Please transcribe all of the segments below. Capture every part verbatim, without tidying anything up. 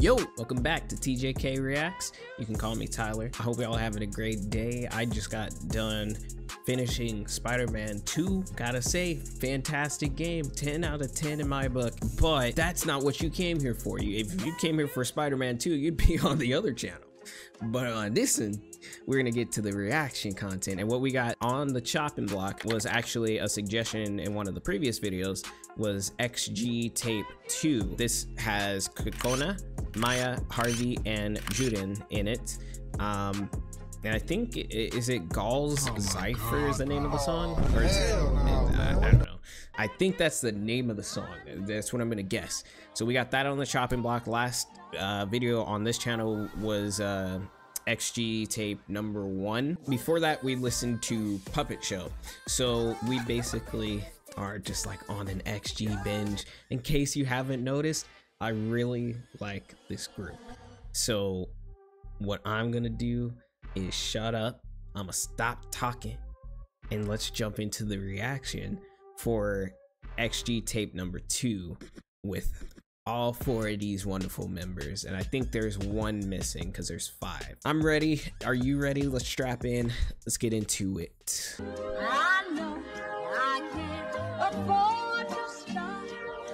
Yo, welcome back to T J K Reacts. You can call me Tyler. I hope y'all having a great day. I just got done finishing Spider-Man two. Gotta say, fantastic game, ten out of ten in my book. But that's not what you came here for. You, if you came here for Spider-Man two, you'd be on the other channel. But on this one, we're gonna get to the reaction content, and what we got on the chopping block was actually a suggestion in one of the previous videos, was X G Tape two. This has Kokona, Maya, Harvey, and Juden in it. Um, and I think, is it Gauls oh Zypher is the name of the song? Or is it, I, I don't know. I think that's the name of the song. That's what I'm gonna guess. So we got that on the chopping block. Last uh, video on this channel was uh, X G Tape number one. Before that, we listened to Puppet Show. So we basically are just like on an X G binge. In case you haven't noticed, I really like this group. So what I'm gonna do is shut up. I'm gonna stop talking and let's jump into the reaction for X G Tape number two with all four of these wonderful members. And I think there's one missing because there's five. I'm ready. Are you ready? Let's strap in. Let's get into it. I know I can't afford to stop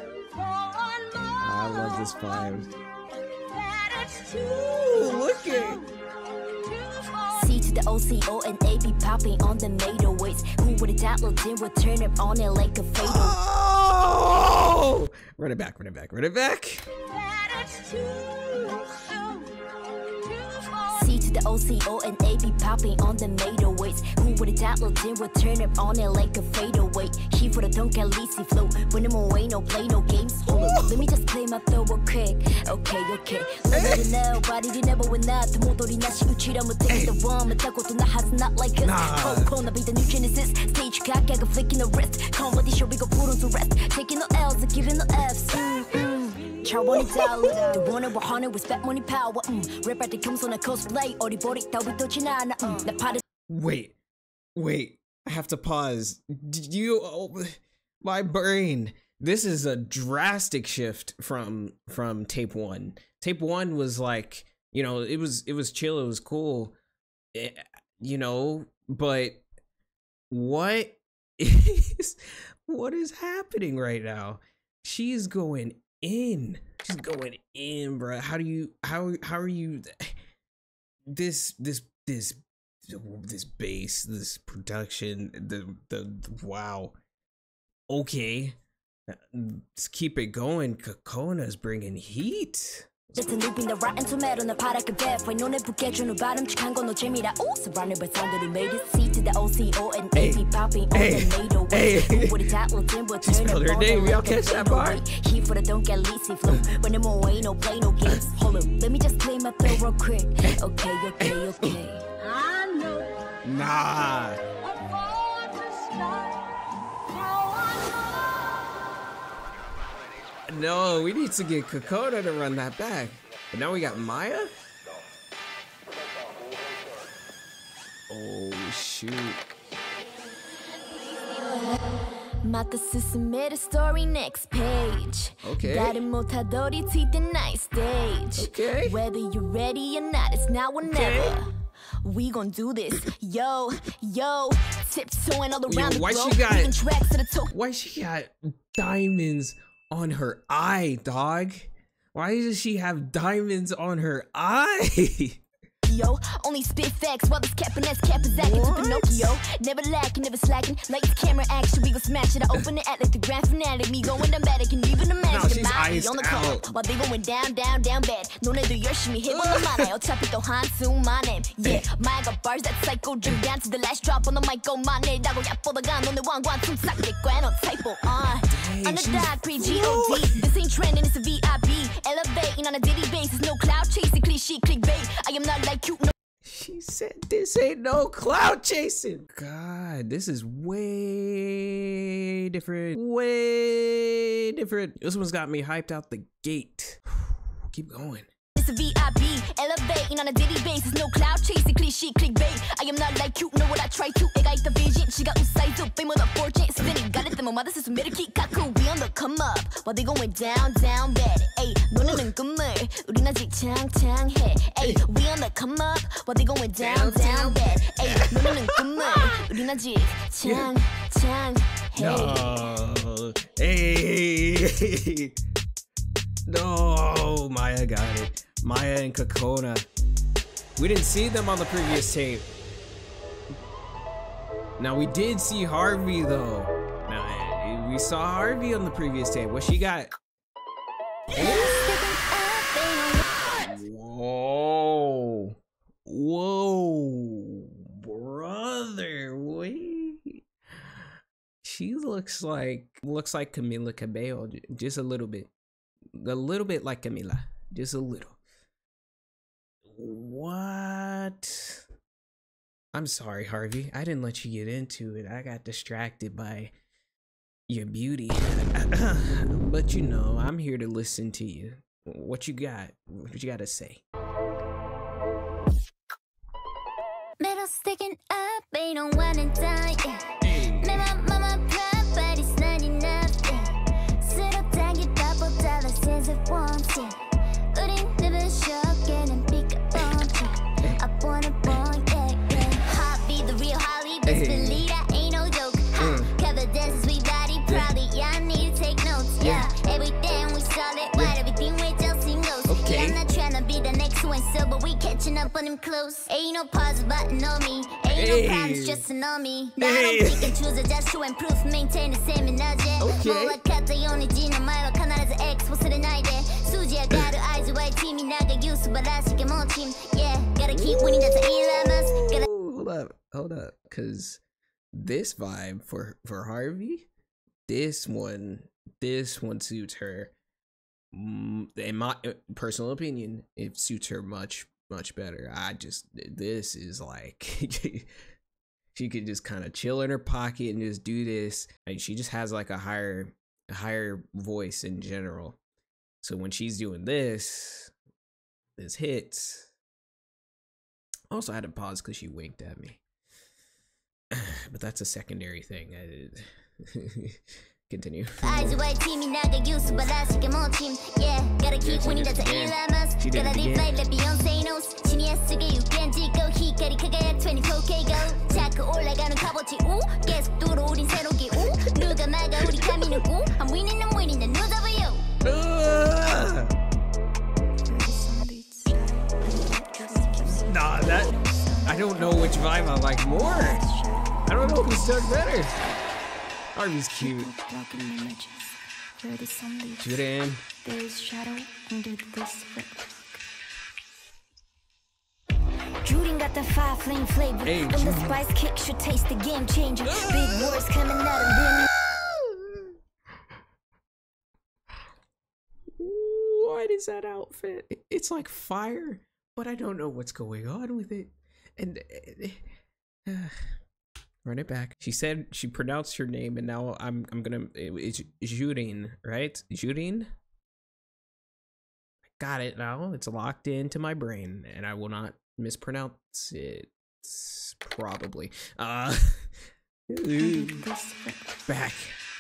for more. I love this vibe. That it's too Ooh, look at C to the O C O and A B popping on the eight oh eights. Who would have downloaded it would turn it on it like a fatal. Oh! Run it back, run it back, run it back. that it's too soon, too far. C to the O C O and A B popping on the eight oh eights. Who would have downloaded it would turn it on it like a fatal weight. He for the don't get lazy flow. When I'm away, no play, no games. Hold up, let me just play my throw real quick. Okay, okay. Let me know, body did never win that. The motor na shi uchira mo take the one. But that goes to has not like us. Cold be the new genesis. Stage cock, I got flicking the wrist. Comedy show, we go put on to rest. Taking the L's and giving the F's. Mm-mm. Charbonny dollar. The one over hundred with fat money power. Mm. Rip at the comes on a cosplay. Or the body that we touching on. Mm. The pot. Wait, wait, I have to pause. Did you, oh, my brain. This is a drastic shift from from tape one. Tape one was like, you know, it was it was chill, it was cool, it, you know, but what is what is happening right now? She's going in. She's going in, bro. How do you how how are you this this this this bass, this production, the the, the wow. Okay. Let's keep it going. Kokona's bringing heat. Just a loop in the rotten tomato the pot I could bet. Why no ne get you no bottom chicken go no Jamie that oh surrounded by sound that made it. C to the O C O and A B popping on the NATO. Hey, what it will then will turn it on. Name, y'all catch that part? He for the don't get lazy flow. When I'm away, no play, no games. Hold up, let me just play my throw real quick. Okay, okay, okay. I know Nah. afford to stop for No, we need to get Kokona to run that back. But now we got Maya? Oh, shoot. Mata susumere story next page. Okay. 다른 못하더니 teeth in nice stage. Okay. Whether you're ready or not, it's now or Okay. never. We gon' do this, yo, yo. Tiptoeing all around Yo, why the she globe, got- leaving tracks to the toe. Why she got diamonds on her eye, dog? Why does she have diamonds on her eye? Yo, only spit facts while this capping ass cap is acting to Pinocchio. Never lacking, never slacking. Like it's camera action, we gon' smash it. I open it, act like the grand finale. Me going down bad, I can even imagine. she's my iced on the out. cover while they going down, down, down bad. 너네도 열심히 해보는 어차피 또 한숨만해. Yeah, my got bars that psycho drink down to the last drop on the mic. Go my name, 나고 얕보다가 너네 왕관 숨싹 내꺼 no typo. Uh, underdog, pre-G O D. This ain't trending, it's a V I P. Elevating on a daily basis, no cloud chasing, cliche clickbait. I am not like you, no. She said this ain't no cloud chasing. God, this is way different. Way different. This one's got me hyped out the gate. Keep going. It's a V I P. Elevating elevating on a daily basis. No cloud chasing, cliche clickbait. I am not like you, know what I try to. 애가 있다 vision, 지가 웃사이도 fame on the fortune. Spinning, got it, 때문에 맞아, 스스로 매력이 갖고. We on the come up, while they going down, down bad. Ayy, 노래는 꿈을, 우린 아직 창창해. Ayy, we on the come up, while they going down, down bad. Ayy, 노래는 꿈을, 우린 아직 창창해. No. Hey. No, Maya got it. Maya and Kokona. We didn't see them on the previous tape. Now we did see Harvey though. Now we saw Harvey on the previous tape. What she got? Whoa. Whoa. Brother, wait. She looks like looks like Camila Cabello, just a little bit. A little bit like Camila, just a little. What? I'm sorry, Harvey. I didn't let you get into it. I got distracted by your beauty. But you know, I'm here to listen to you. What you got? What you got to say? Metal sticking up, ain't no one and die. Hey. But we catching up on him close. Ain't no pause button on me. Ain't no problems just on me. Now I don't pick and choose it just to improve. Maintain the same energy. Okay. Yeah, gotta keep winning. That's a Elon Musk. Hold up, hold up, cause this vibe for for Harvey, this one, this one suits her. In my personal opinion, it suits her much much better. I just this is like she could just kind of chill in her pocket and just do this. And she just has like a higher a higher voice in general. So when she's doing this, this hits. Also, I had to pause because she winked at me, but that's a secondary thing. I, continue. Yeah, gotta keep winning. That's a Elon Musk. Gotta live like the Beyonce knows. 지니어스게 육변지고 히카리 카가약 twenty-four K go. 자꾸 올라가는 값어치 우. 계속 들어오린 새로기 우. 누가 막아 우리 가미는 우. I'm winning, I'm winning. 난 누가 봐요. Nah, that I don't know which vibe I like more. I don't know who's done better. Harvey's cute. Judan. There's shadow under this Judan got the five flame flavor. Hey, when the spice kick should taste the game changer. Big words coming out of them. What is that outfit? It's like fire, but I don't know what's going on with it. And uh, run it back. She said she pronounced her name, and now I'm I'm gonna. It's Judan, right? Judan. Got it now. It's locked into my brain, and I will not mispronounce it. Probably. Uh. Back.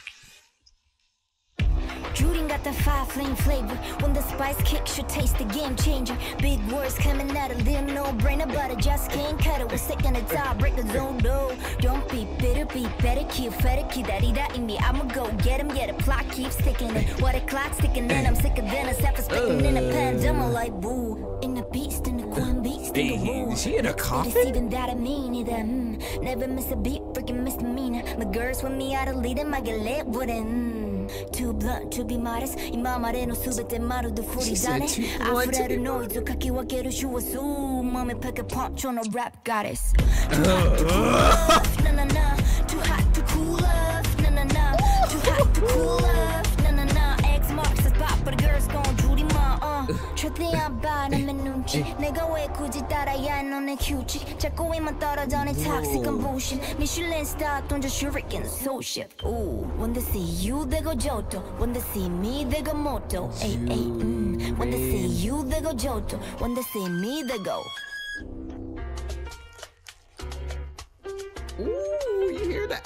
Judan got the five flame flavor. When the spice kick should taste the game changer. Big words coming out of them, no brainer, but I just can't cut it. We're sick on the top, break the zone, no. Don't be bitter, be better, keep better, keep that in me. I'ma go get him, yeah, the plot keeps ticking in. What a clock's ticking in, I'm sicker than a self speaking in a pandemic like boo. In the beast, in the queen beast, in the woo. Is she in a coffin? It's even that I mean either. Mm. Never miss a beat, freaking misdemeanor. My girls with me out of leading, I get lit with it. Mm. Too blunt to be modest.今までのすべてまるで振りだね。溢れるノイズかき分ける手話数。Mommy pick a punch on a rap goddess. Too hot to cool off, na na na. Too hot to cool off, na na na. Too hot to cool off, na na na. X marks the spot, but the girls gon' Judy ma. Uh, 최대한 바람의 눈치 내가 왜 굳이 따라야 너네 규칙 자꾸 입만 떨어져 내 toxic한 bullshit Michelin star 던져 shuriken so shit Ooh when they see you they go Johto when they see me they go Moto ay ay mm when they see you they go Johto when they see me they go Ooh, you hear that?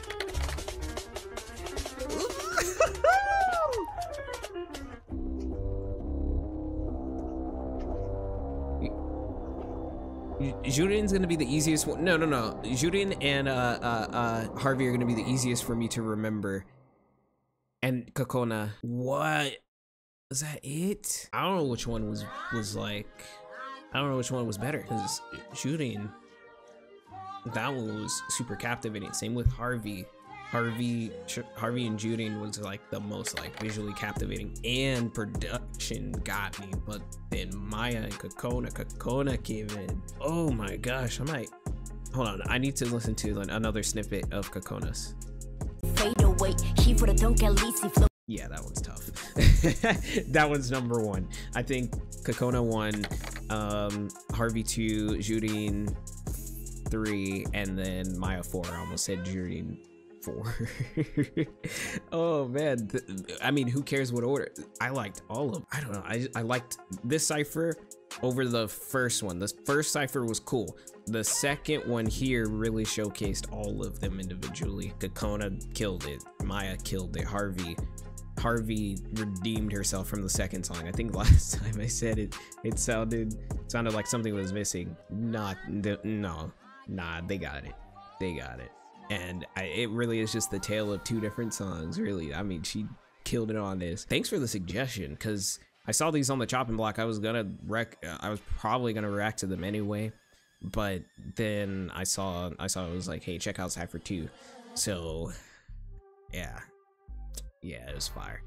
Jurin's gonna be the easiest one. No, no, no. Jurin and uh, uh, uh, Harvey are gonna be the easiest for me to remember. And Kokona. What? Was that it? I don't know which one was was like. I don't know which one was better. Because Jurin, that one was super captivating. Same with Harvey. Harvey, Harvey and Jurin was like the most like visually captivating, and production got me. But then Maya and Kokona, Kokona came in. Oh my gosh, I might. Hold on, I need to listen to another snippet of Kokona's. Fade away, he for the don't get lazy flow. Yeah, that one's tough. That one's number one. I think Kokona one, um, Harvey two, Jurin three, and then Maya four. I almost said Jurin four. Oh man, I mean, who cares what order? I liked all of them. I don't know, I, I liked this cipher over the first one. The first cipher was cool. The second one here really showcased all of them individually. Kokona killed it, Maya killed it, Harvey Harvey redeemed herself from the second song. I think last time I said it, it sounded sounded like something was missing. Not no, nah, they got it, they got it. And I, it really is just the tale of two different songs, really. I mean, she killed it on this. Thanks for the suggestion, because I saw these on the chopping block. I was gonna rec I was probably gonna react to them anyway, but then I saw I saw it was like, hey, check out Cypher two. So yeah, yeah, it was fire.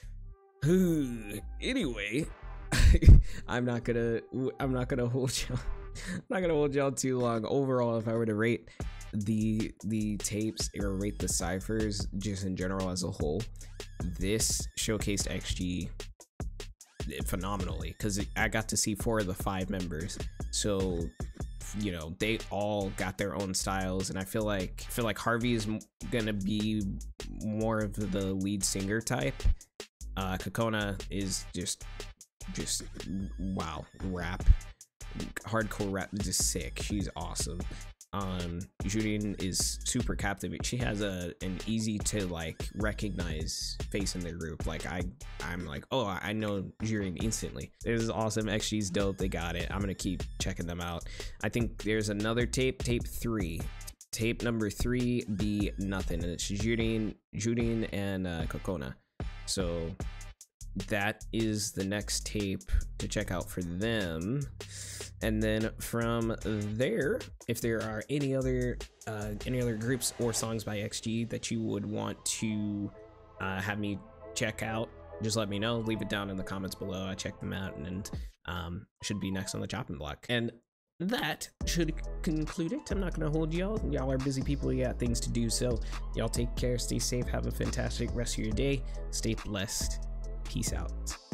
Anyway, I'm not gonna I'm not gonna hold y'all. I'm not gonna hold y'all too long. Overall, if I were to rate the the tapes or rate the ciphers just in general as a whole, this showcased X G phenomenally, because I got to see four of the five members. So, you know, they all got their own styles, and I feel like I feel like Harvey is gonna be more of the lead singer type. Uh, Kokona is just just wow, rap, hardcore rap, just sick. She's awesome. Um, Jurin is super captivating. She has a an easy to like recognize face in the group. Like I, I'm like, oh, I know Jurin instantly. This is awesome. X G's dope. They got it. I'm gonna keep checking them out. I think there's another tape, tape three. Tape number three, Be Nothing, and it's Jurin, Jurin and uh, Kokona. So that is the next tape to check out for them. And then from there, if there are any other uh, any other groups or songs by X G that you would want to uh, have me check out, just let me know. Leave it down in the comments below. I check them out, and, and um, should be next on the chopping block. And that should conclude it. I'm not gonna hold y'all. Y'all are busy people. You got things to do. So y'all take care. Stay safe. Have a fantastic rest of your day. Stay blessed. Peace out.